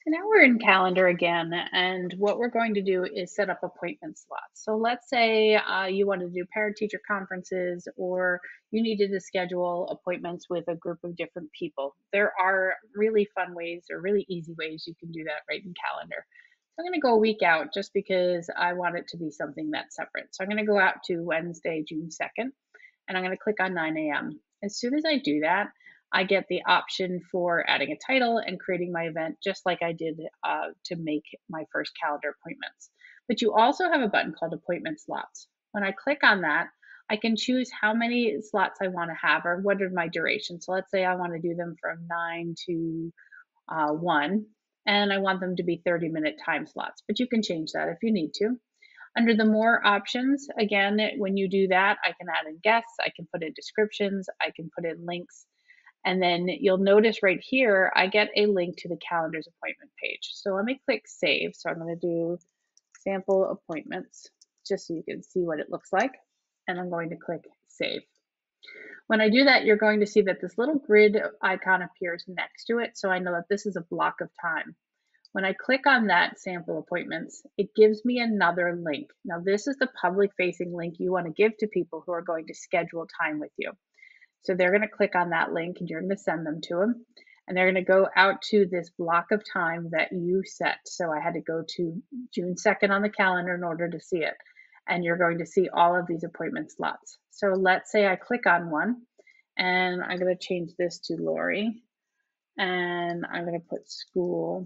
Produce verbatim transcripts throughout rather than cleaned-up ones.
So now we're in calendar again, and what we're going to do is set up appointment slots. So let's say uh, you want to do parent teacher conferences, or you needed to schedule appointments with a group of different people. There are really fun ways or really easy ways you can do that right in calendar. So I'm going to go a week out just because I want it to be something that's separate. So I'm going to go out to Wednesday, June second, and I'm going to click on nine A M. As soon as I do that, I get the option for adding a title and creating my event just like I did uh, to make my first calendar appointments. But you also have a button called appointment slots. When I click on that, I can choose how many slots I want to have or what are my durations. So let's say I want to do them from nine to uh, one, and I want them to be thirty minute time slots, but you can change that if you need to. Under the more options, again, when you do that, I can add in guests, I can put in descriptions, I can put in links, and then you'll notice right here, I get a link to the calendar's appointment page. So let me click save. So I'm going to do sample appointments just so you can see what it looks like. And I'm going to click save. When I do that, you're going to see that this little grid icon appears next to it. So I know that this is a block of time. When I click on that sample appointments, it gives me another link. Now, this is the public facing link you want to give to people who are going to schedule time with you. So they're going to click on that link and you're going to send them to them. And they're going to go out to this block of time that you set. So I had to go to June second on the calendar in order to see it. And you're going to see all of these appointment slots. So let's say I click on one and I'm going to change this to Lori and I'm going to put school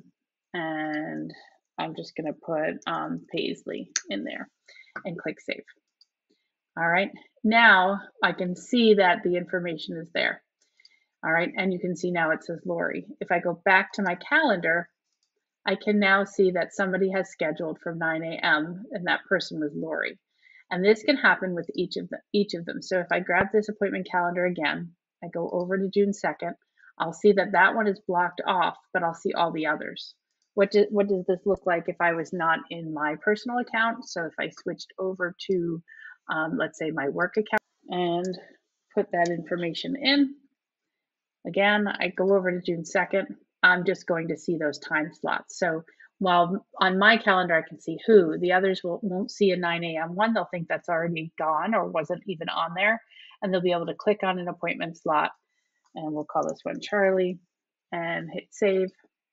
and I'm just going to put um, Paisley in there and click save. All right, now I can see that the information is there. All right, and you can see now it says Lori. If I go back to my calendar, I can now see that somebody has scheduled from nine A M and that person was Lori. And this can happen with each of them, each of them. So if I grab this appointment calendar again, I go over to June second, I'll see that that one is blocked off, but I'll see all the others. What, do, what does this look like if I was not in my personal account? So if I switched over to, um, let's say, my work account and put that information in, again, I go over to June second, I'm just going to see those time slots. So while on my calendar I can see who, the others will, won't see a nine A M one. They'll think that's already gone or wasn't even on there. And they'll be able to click on an appointment slot. And we'll call this one Charlie and hit save.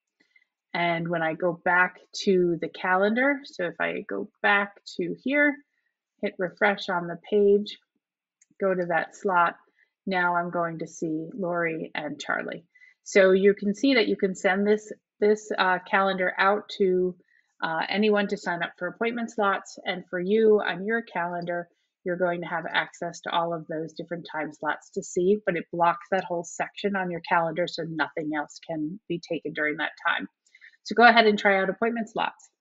And when I go back to the calendar, so if I go back to here, hit refresh on the page, go to that slot, now I'm going to see Lori and Charlie. So you can see that you can send this, this uh, calendar out to uh, anyone to sign up for appointment slots. And for you on your calendar, you're going to have access to all of those different time slots to see, but it blocks that whole section on your calendar so nothing else can be taken during that time. So go ahead and try out appointment slots.